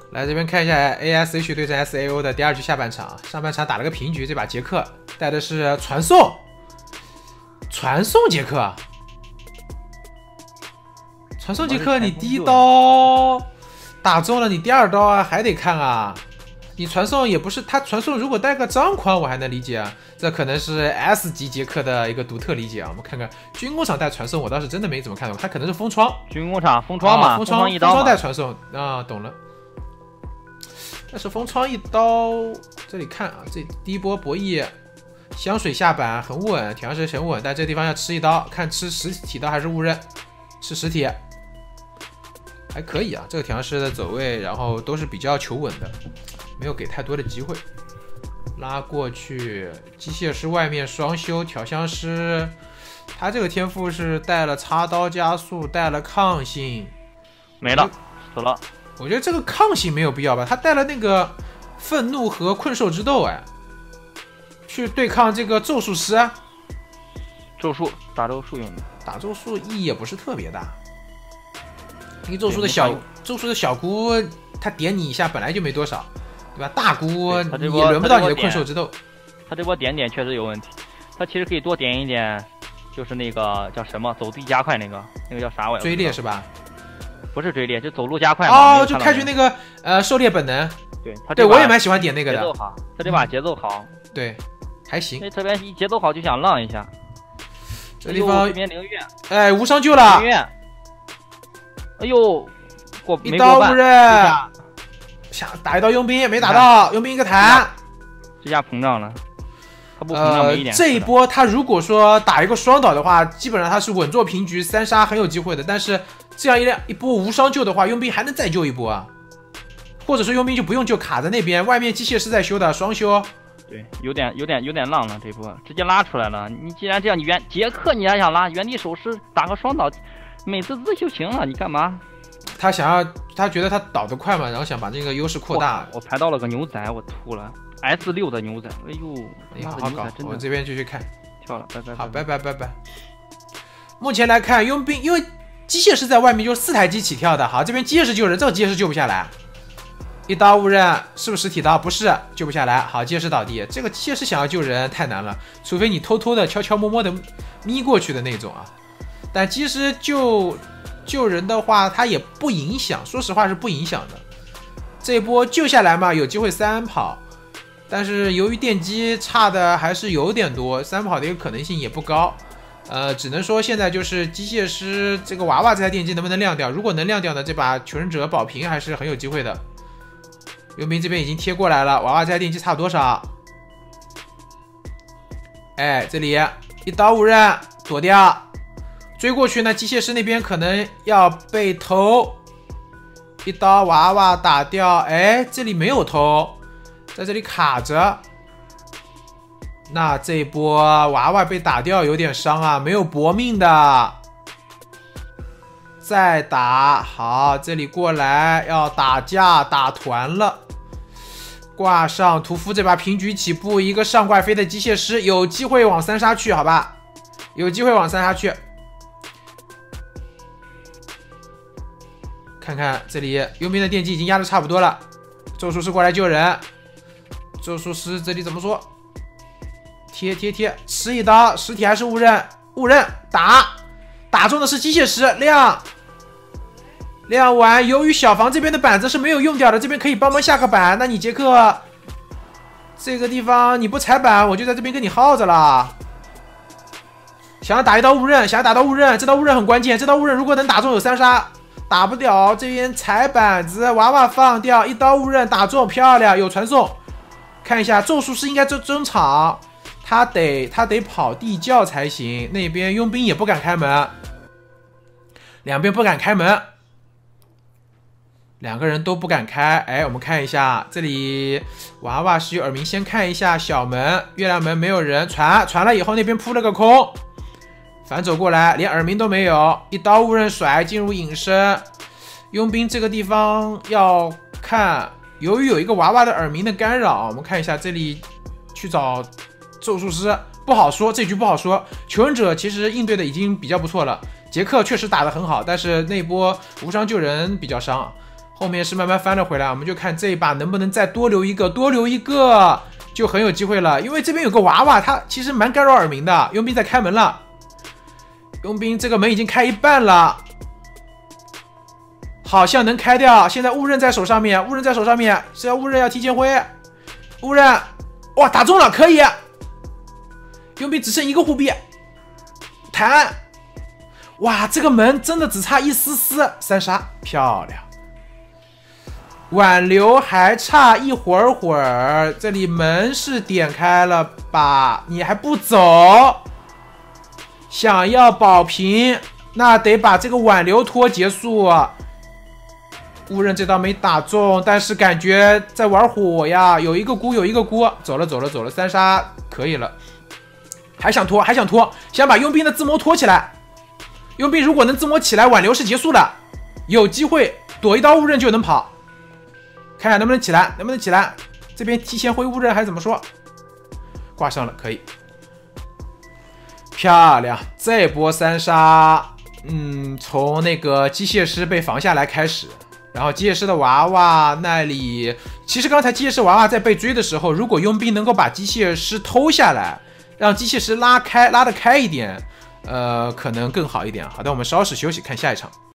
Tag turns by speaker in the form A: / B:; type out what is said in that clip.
A: 来这边看一下 ASH 对阵 SAO 的第2局下半场，上半场打了个平局，这把杰克带的是传送杰克，传送杰克，你第1刀打中了，你第2刀啊还得看啊。你传送也不是他传送，如果带个张宽我还能理解啊，这可能是 S 级杰克的一个独特理解啊。我们看看军工厂带传送，我倒是真的没怎么看懂，他可能是封窗，
B: 军工厂封窗嘛，
A: 封窗
B: 一刀
A: 带传送啊，懂了。但是封窗一刀，这里看啊，这第一波博弈，香水下板很稳，铁匠石很稳，但这地方要吃一刀，看吃实体刀还是误认，吃实体。还可以啊，这个铁匠石的走位，然后都是比较求稳的，没有给太多的机会。拉过去，机械师外面双修，调香师，他这个天赋是带了插刀加速，带了抗性，
B: 没了，死了。
A: 我觉得这个抗性没有必要吧，他带了那个愤怒和困兽之斗，哎，去对抗这个咒术师，
B: 咒术打咒术用的，
A: 打咒术意义也不是特别大。因为咒术的小菇，他点你一下本来就没多少，对吧？大菇也轮不到你的困兽之斗。
B: 他这波点确实有问题，他其实可以多点一点，就是那个叫什么走地加快那个叫啥我也不知道。
A: 追猎是吧？
B: 不是追猎，就走路加快嘛。
A: 哦，就开局那个狩猎本能。
B: 对，
A: 我也蛮喜欢点那个的。
B: 节奏好，他这把节奏好。
A: 对，还行。
B: 那特别一节奏好就想浪一下。
A: 这地方
B: 这边灵月，
A: 哎，无伤救了。
B: 灵月，哎呦，
A: 一刀误认，想打一刀佣兵没打到，佣兵一个弹，
B: 这下膨胀了。他不膨胀没一点。
A: 这一波他如果说打一个双倒的话，基本上他是稳坐平局，3杀很有机会的。但是这样一波无伤救的话，佣兵还能再救一波啊，或者说佣兵就不用救，卡在那边，外面机械师在修的双修。
B: 对，有点浪了，这波直接拉出来了。你既然这样，杰克你还想拉原地手势打个双倒，美滋滋就行了，你干嘛？
A: 他觉得他倒得快嘛，然后想把这个优势扩大。
B: 我排到了个牛仔，我吐了 ，S6 的牛仔，哎呦，
A: 好好搞，我这边继续看，
B: 跳了，拜拜。
A: 好，拜。目前来看，佣兵因为机械师在外面就4台机起跳的，好，这边机械师救人，这个机械师救不下来。一刀误认，是不是实体刀？不是，救不下来。好，机械师倒地。这个机械师想要救人太难了，除非你偷偷的、悄悄摸摸的眯过去的那种啊。但其实救人的话，它也不影响，说实话是不影响的。这一波救下来嘛，有机会3跑，但是由于电机差的还是有点多，3跑的一个可能性也不高。只能说现在就是机械师这个娃娃这台电机能不能亮掉？如果能亮掉呢，这把求生者保平还是很有机会的。佣兵这边已经贴过来了，娃娃这台电机差多少？哎，这里一刀误认，躲掉。追过去呢，机械师那边可能要被偷，一刀娃娃打掉。哎，这里没有偷，在这里卡着。那这一波娃娃被打掉有点伤啊，没有搏命的。再打，好，这里过来要打架打团了。挂上屠夫，这把平局起步，一个上怪飞的机械师，有机会往3杀去，好吧？有机会往3杀去。看看这里，佣兵的电机已经压的差不多了。咒术师过来救人，咒术师这里怎么说？贴，吃一刀，实体还是误认，打中的是机械师，亮完。由于小房这边的板子是没有用掉的，这边可以帮忙下个板。那你杰克这个地方你不踩板，我就在这边跟你耗着了。想要打一刀误认，这刀误认很关键，这刀误认如果能打中有3杀。打不了，这边踩板子，娃娃放掉，一刀误认打中，漂亮，有传送。看一下咒术师应该中场，他得跑地窖才行。那边佣兵也不敢开门，两边不敢开门，两个人都不敢开。哎，我们看一下这里，娃娃是有耳鸣，先看一下小门，月亮门没有人，传了以后那边扑了个空。反走过来，连耳鸣都没有，一刀误认甩进入隐身。佣兵这个地方要看，由于有一个娃娃的耳鸣的干扰，我们看一下这里去找咒术师，不好说，这局不好说。求生者其实应对的已经比较不错了，杰克确实打得很好，但是那波无伤救人比较伤。 后面是慢慢翻了回来，我们就看这一把能不能再多留一个，多留一个就很有机会了。因为这边有个娃娃，他其实蛮干扰耳鸣的。佣兵在开门了，佣兵这个门已经开一半了，好像能开掉。现在误刃在手上面，误刃在手上面，是要误刃要提前挥，误刃，哇，打中了，可以。佣兵只剩一个护臂，弹，哇，这个门真的只差一丝丝，3杀，漂亮。挽留还差一会儿，这里门是点开了吧？你还不走？想要保平，那得把这个挽留拖结束。误刃这刀没打中，但是感觉在玩火呀，有一个箍，有一个箍，走了，3杀可以了。还想拖，想把佣兵的自摸拖起来。佣兵如果能自摸起来，挽留是结束的，有机会躲一刀误刃就能跑。看看能不能起来，这边提前挥误刃还是怎么说？挂上了，可以，漂亮！这波3杀，从那个机械师被防下来开始，然后机械师的娃娃那里，其实刚才机械师娃娃在被追的时候，如果佣兵能够把机械师偷下来，让机械师拉得开一点，可能更好一点。好的，我们稍事休息，看下一场。